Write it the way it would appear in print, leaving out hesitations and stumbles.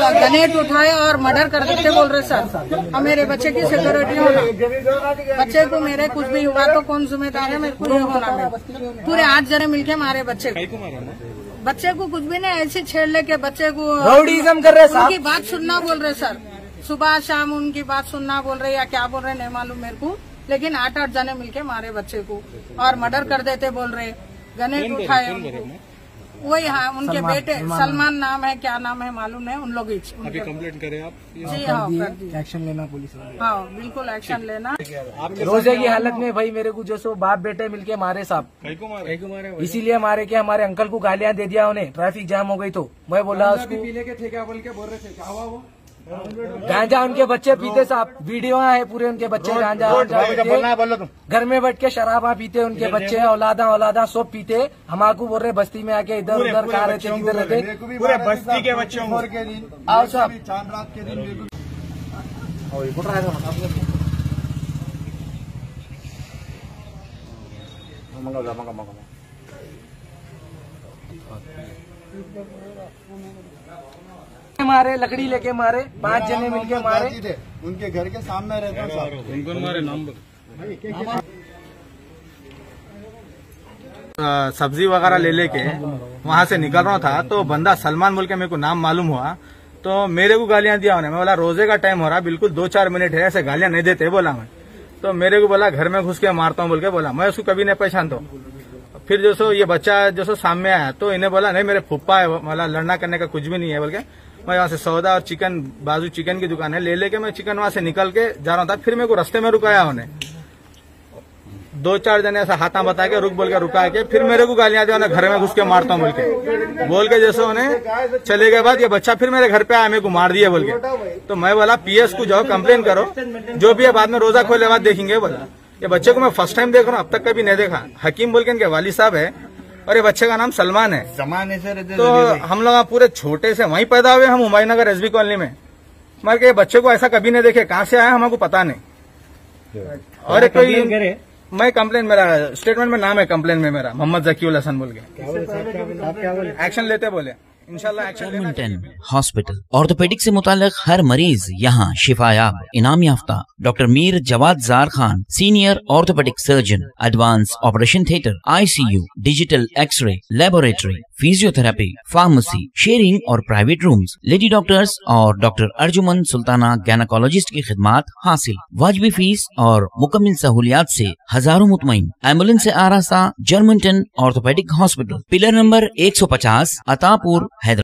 Garnet उठाए और murder कर देते बोल रहे सर। और मेरे बच्चे की सिक्योरिटी होना, बच्चे को मेरे कुछ भी हुआ तो कौन जिम्मेदार है, मेरे को ये होना। मेरे पूरे 8 जने मिलके मारे बच्चे को। बच्चे को कुछ भी नहीं, ऐसे छेड़ लेके बच्चे को राउडीज़म कर रहे हैं। उनकी बात सुनना बोल रहे सर, सुबह शाम उनकी बात सुनना बोल रहे या क्या बोल रहे नहीं मालूम मेरे को, लेकिन 8 जने मिलके मारे बच्चे को और मर्डर कर देते बोल रहे। गनेट उठाए वही, हाँ उनके बेटे सलमान नाम है, क्या नाम है मालूम नहीं, उन लोग अभी कंप्लेंट करें आप? जी हाँ कर दी। एक्शन लेना पुलिस वाले। हाँ बिल्कुल एक्शन लेना। रोजे की हालत में भाई मेरे को जो सो बाप बेटे मिलके मारे साहब, इसीलिए मारे कि हमारे अंकल को गालियां दे दिया उन्हें, ट्रैफिक जाम हो गई तो मैं बोला उसको पीने के थे क्या बोल के बोल रहे थे, क्या हुआ वो गांजा उनके बच्चे पीते साहब, वीडियो है पूरे उनके बच्चे गांजा घर में बैठ के शराबा पीते, उनके बच्चे औलादा सब पीते। हमारे बोल रहे बस्ती में आके इधर उधर खा रहे थे, किधर रहते पूरे बस्ती के बच्चों के दिन आओ साहब चांद रात के दिन मारे, लकड़ी लेके मारे, 5 जने मिलके मारे। उनके घर के सामने रहते हैं साहब। उनको मारे नाम सब्जी वगैरह ले लेके वहां से निकल रहा था तो बंदा सलमान बोल के मेरे को नाम मालूम हुआ, तो मेरे को गालियां दिया उन्हें। मैं बोला रोजे का टाइम हो रहा, बिल्कुल 2-4 मिनट है, ऐसे गालियां नहीं देते बोला मैं। तो मेरे को बोला घर में घुस के मारता हूँ बोल के बोला। मैं उसको कभी नहीं पहचानता हूँ। फिर जो सो ये बच्चा जो सो सामने आया तो इन्हें बोला नहीं मेरे फुप्पा है, बोला लड़ना करने का कुछ भी नहीं है बोल के। मैं वहां से सौदा और चिकन, बाजू चिकन की दुकान है, ले लेके मैं चिकन वहां से निकल के जा रहा था। फिर मेरे को रास्ते में रुकाया उन्हें, 2-4 जने ऐसा हाथा बता के रुक बोल के रुका के फिर मेरे को गालियां दिया, उन्हें घर में घुस के मारता हूँ बोल के जैसे उन्हें चले गए। बाद ये बच्चा फिर मेरे घर पे आया, मेरे को मार दिया बोल के। तो मैं बोला PS को जाओ कंप्लेन करो, जो भी है बाद में रोजा खोले बाद देखेंगे बोला। ये बच्चे को मैं फर्स्ट टाइम देख रहा हूँ, अब तक कभी नहीं देखा। हकीम बोल के इनके वाली साहब है और ये बच्चे का नाम सलमान है। तो हम लोग पूरे छोटे से वहीं पैदा हुए, हम हुमायूं नगर SB कॉलोनी में। मगर के बच्चे को ऐसा कभी नहीं देखे, कहाँ से आया हमको पता नहीं। और कोई मैं कंप्लेन, मेरा स्टेटमेंट में नाम है कंप्लेन में मेरा मोहम्मद जकीउल हसन बोल के। एक्शन लेते बोले इंशाल्लाह एक्शन लेना। हॉस्पिटल ऑर्थोपेडिक से मुताल्लिक हर मरीज यहाँ शिफायाब। इनाम याफ्ता doctor Mir Jawad Zar Khan, senior orthopaedic surgeon, advance operation theatre, ICU, digital x ray, laboratory, physiotherapy, pharmacy, sharing और प्राइवेट रूम्स, लेडी डॉक्टर्स और डॉक्टर अर्जुमन सुल्ताना गैनाकोलॉजिस्ट की खिदमात हासिल। वाजबी फीस और मुकम्मल सहूलियात से हजारों मुतमईन। एम्बुलेंस से आरास्ता Germanton orthopaedic hospital, pillar number 150, Attapur,